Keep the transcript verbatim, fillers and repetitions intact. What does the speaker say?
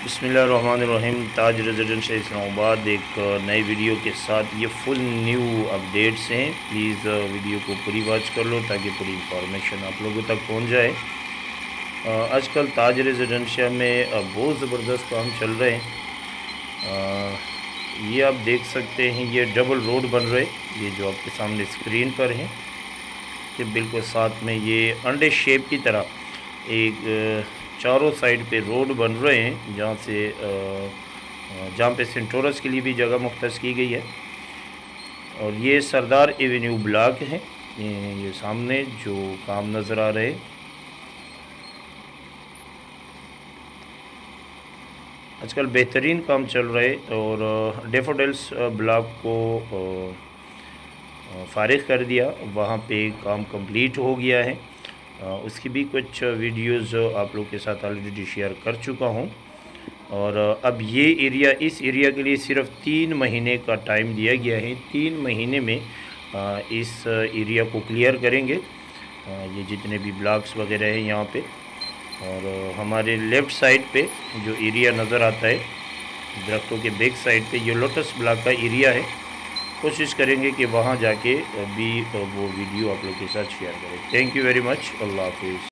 बिस्मिल्लाहिर्रहमानिर्रहीम। ताज रेजिडेंशियल इस्लामाबाद एक नई वीडियो के साथ, ये फुल न्यू अपडेट्स हैं। प्लीज़ वीडियो को पूरी वॉच कर लो ताकि पूरी इंफॉर्मेशन आप लोगों तक पहुंच जाए। आजकल ताज रेजिडेंशिया में बहुत ज़बरदस्त काम चल रहे हैं। ये आप देख सकते हैं, ये डबल रोड बन रहे, ये जो आपके सामने स्क्रीन पर है, कि बिल्कुल साथ में ये अंडे शेप की तरह एक चारों साइड पे रोड बन रहे हैं, जहाँ से जहाँ पे सेंटोरस के लिए भी जगह मुख्तस की गई है। और ये सरदार एवेन्यू ब्लॉक है, ये, ये सामने जो काम नज़र आ रहे हैं। आजकल बेहतरीन काम चल रहा है और डेफोडिल्स ब्लॉक को फ़ारिग कर दिया, वहाँ पे काम कंप्लीट हो गया है। उसकी भी कुछ वीडियोस आप लोग के साथ ऑलरेडी शेयर कर चुका हूँ। और अब ये एरिया, इस एरिया के लिए सिर्फ तीन महीने का टाइम दिया गया है। तीन महीने में इस एरिया को क्लियर करेंगे, ये जितने भी ब्लॉक्स वगैरह हैं यहाँ पे। और हमारे लेफ़्ट साइड पे जो एरिया नज़र आता है दरख्तों के बैक साइड पे, ये लोटस ब्लॉक का एरिया है। कोशिश करेंगे कि वहाँ जाके भी वो वीडियो आप लोग के साथ शेयर करें। Thank you very much. अल्लाह हाफिज़।